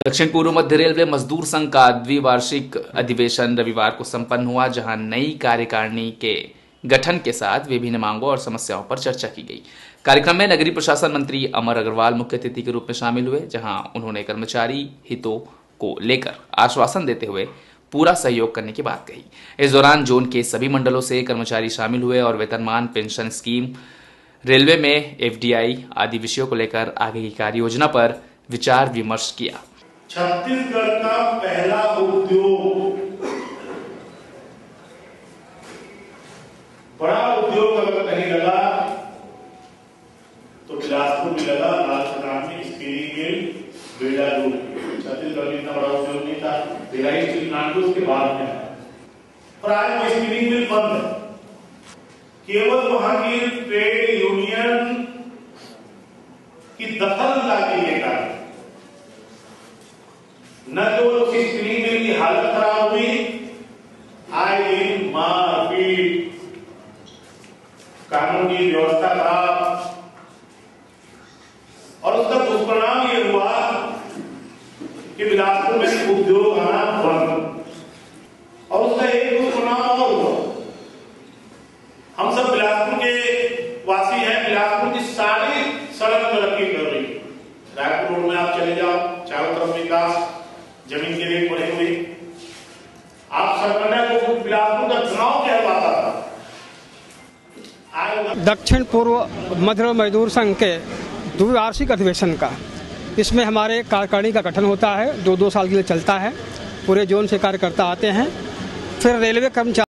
दक्षिण पूर्व मध्य रेलवे मजदूर संघ का द्विवार्षिक अधिवेशन रविवार को संपन्न हुआ, जहां नई कार्यकारिणी के गठन के साथ विभिन्न मांगों और समस्याओं पर चर्चा की गई। कार्यक्रम में नगरीय प्रशासन मंत्री अमर अग्रवाल मुख्य अतिथि के रूप में शामिल हुए, जहां उन्होंने कर्मचारी हितों को लेकर आश्वासन देते हुए पूरा सहयोग करने की बात कही। इस दौरान जोन के सभी मंडलों से कर्मचारी शामिल हुए और वेतनमान, पेंशन स्कीम, रेलवे में एफडीआई आदि विषयों को लेकर आगे की कार्य योजना पर विचार विमर्श किया। छत्तीसगढ़ का पहला उद्योग, बड़ा उद्योग अगर कहीं लगा तो बिलासपुर में लगा। राजस्थान में स्पिनिंग मिल, बेड़ा दूध। छत्तीसगढ़ में इतना बड़ा उद्योग नहीं था। भिलाई स्टील प्लांट उसके बाद में आया और आज वो स्पिनिंग मिल बंद है। केवल वहां की ट्रेड यूनियन की दखलंदाजी के कारण न केवल उसकी स्पिनिंग मिल की हालत खराब हुई, आए दिन मारपीट, कानून की व्यवस्था खराब, और उसका दुष्परिणाम ये हुआ कि बिलासपुर में उद्योग आना बंद। और उसका एक दुष्परिणाम और हुआ, हम सब बिलासपुर के वासी हैं। बिलासपुर की सारी सड़क तरक्की कर रही है। रायपुर रोड में आप चले जाओ, चारों तरफ विकास, जमीन के रेट बढ़े हुए। आप सरकंडा को बिलासपुर का चुनाव कहलाता था। दक्षिण पूर्व मध्य मजदूर संघ के द्विवार्षिक अधिवेशन का, इसमें हमारे कार्यकारिणी का गठन होता है, 2-2 साल के लिए चलता है। पूरे जोन से कार्यकर्ता आते हैं। फिर रेलवे कर्मचारी